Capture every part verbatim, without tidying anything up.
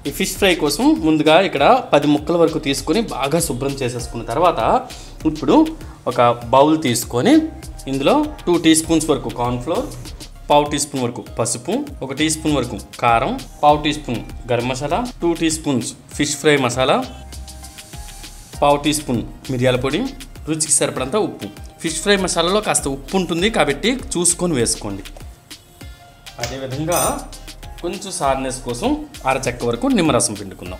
ఈ fish fry కోసం ముందుగా ఇక్కడ పది ముక్కల వరకు తీసుకొని బాగా శుభ్రం చేసేసుకున్న తర్వాత ఇప్పుడు ఒక బౌల్ తీసుకొని ఇందులో టూ టీ స్పూన్స్ వరకు కార్న్ఫ్లోర్, పావు టీ స్పూన్ వరకు పసుపు, ఒక టీ స్పూన్ వరకు కారం, పావు teaspoon garam masala, two teaspoons fish fry masala, పావు టీ స్పూన్ మిరియాల పొడి, రుచికి సరిపడంత ఉప్పు. ఫిష్ ఫ్రై మసాలాలో కాస్త ఉప్పు ఉంటుంది కాబట్టి చూసుకొని వేసుకోండి. అదేవిధంగా కొంచెం సార్నెస్ కోసం అరచెక్క వరకు నిమ్మరసం పిండుకుందాం.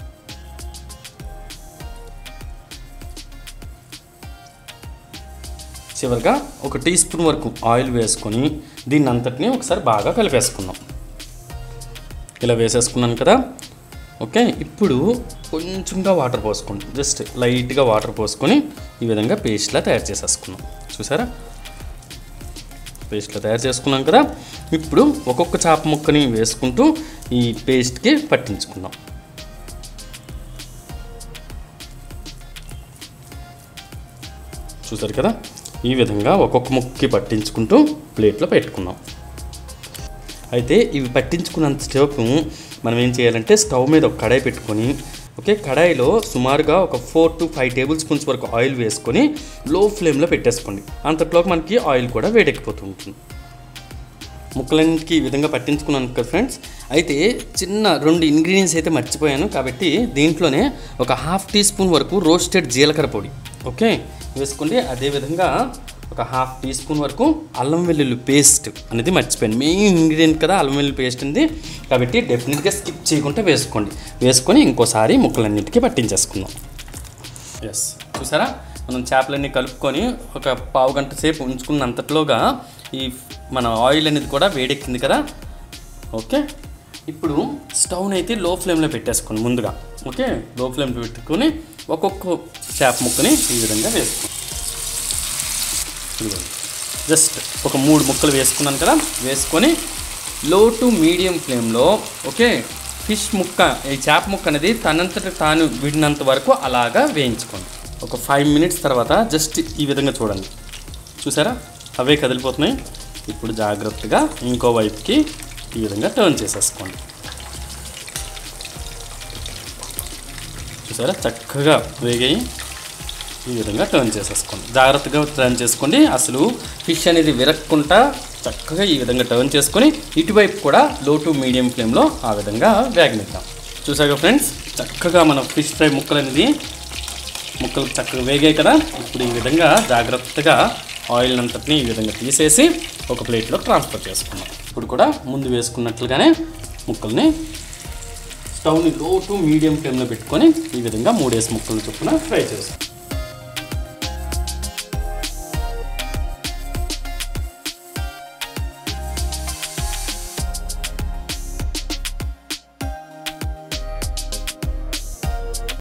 చివరిగా ఒక టీ స్పూన్ వరకు ఆయిల్ వేసుకొని దీన్ని అంతటిని ఒకసారి బాగా కలిపేసుకుందాం. ఇలా వేసేసుకున్నాను కదా. ఓకే, ఇప్పుడు కొంచెంగా వాటర్ పోసుకోండి. జస్ట్ లైట్గా వాటర్ పోసుకొని ఈ విధంగా పేస్ట్లా తయారు చేసేసుకున్నాం. చూసారా, పేస్ట్లా తయారు చేసుకున్నాం కదా. ఇప్పుడు ఒక్కొక్క చేప ముక్కని వేసుకుంటూ ఈ పేస్ట్కి పట్టించుకుందాం. చూసారు కదా, ఈ విధంగా ఒక్కొక్క ముక్కకి పట్టించుకుంటూ ప్లేట్లో పెట్టుకుందాం. అయితే ఇవి పట్టించుకున్నంతసేపు మనం ఏం చేయాలంటే స్టవ్ మీద ఒక కడాయి పెట్టుకొని, ఓకే, కడాయిలో సుమారుగా ఒక four to five tablespoons వరకు ఆయిల్ వేసుకొని లో ఫ్లేమ్లో పెట్టేసుకోండి. అంతట్లోకి మనకి ఆయిల్ కూడా వేడెక్కిపోతూ ఉంటుంది. ముక్కలన్నింటికి ఈ విధంగా పట్టించుకున్నాను కదా ఫ్రెండ్స్. అయితే చిన్న రెండు ఇంగ్రీడియంట్స్ అయితే మర్చిపోయాను కాబట్టి దీంట్లోనే ఒక హాఫ్ టీ స్పూన్ వరకు రోస్టెడ్ జీలకర్ర పొడి, ఓకే, వేసుకోండి. అదేవిధంగా ఒక హాఫ్ టీ స్పూన్ వరకు అల్లం వెల్లుల్లి పేస్ట్ అనేది మర్చిపోయాను. మెయిన్ ఇంగ్రీడియంట్ కదా అల్లం వెల్లుల్లి పేస్ట్ ఉంది కాబట్టి డెఫినెట్గా స్కిప్ చేయకుండా వేసుకోండి. వేసుకొని ఇంకోసారి ముక్కలన్నింటికి పట్టించేసుకుందాం. ఎస్, చూసారా, మనం చేపలన్నీ కలుపుకొని ఒక పావు గంట సేపు ఉంచుకున్నంతట్లోగా ఈ మన ఆయిల్ అనేది కూడా వేడెక్కింది కదా. ఓకే, ఇప్పుడు స్టవ్ని అయితే లో ఫ్లేమ్లో పెట్టేసుకోండి ముందుగా. ఓకే, లో ఫ్లేమ్లో పెట్టుకొని ఒక్కొక్క చేప ముక్కని ఈ విధంగా వేసుకోండి. జస్ట్ ఒక మూడు ముక్కలు వేసుకున్నాను కదా. వేసుకొని లో టు మీడియం ఫ్లేమ్లో, ఓకే, ఫిష్ ముక్క ఈ చేప ముక్క అనేది తనంతట తాను విడినంత వరకు అలాగా వేయించుకోండి. ఒక ఫైవ్ మినిట్స్ తర్వాత జస్ట్ ఈ విధంగా చూడండి. చూసారా, అవే కదిలిపోతున్నాయి. ఇప్పుడు జాగ్రత్తగా ఇంకో వైపుకి ఈ విధంగా టర్న్ చేసేసుకోండి. చూసారా, చక్కగా వేగాయి. ఈ విధంగా టర్న్ చేసేసుకోండి. జాగ్రత్తగా టర్న్ చేసుకోండి. అసలు ఫిష్ అనేది విరక్కుండా చక్కగా ఈ విధంగా టర్న్ చేసుకొని ఇటువైపు కూడా లో టు మీడియం ఫ్లేమ్లో ఆ విధంగా వేగనిద్దాం. చూసాగా ఫ్రెండ్స్, చక్కగా మన ఫిష్ ఫ్రై ముక్కలు అనేది ముక్కలు చక్కగా వేగాయి కదా. ఇప్పుడు ఈ విధంగా జాగ్రత్తగా ఆయిల్ అంతటిని ఈ విధంగా తీసేసి ఒక ప్లేట్లో ట్రాన్స్ఫర్ చేసుకున్నాం. ఇప్పుడు కూడా ముందు వేసుకున్నట్లుగానే ముక్కల్ని స్టవ్ని లో టు మీడియం ఫ్లేమ్లో పెట్టుకొని ఈ విధంగా మూడేసి ముక్కలు చొప్పున ఫ్రై చేస్తాం.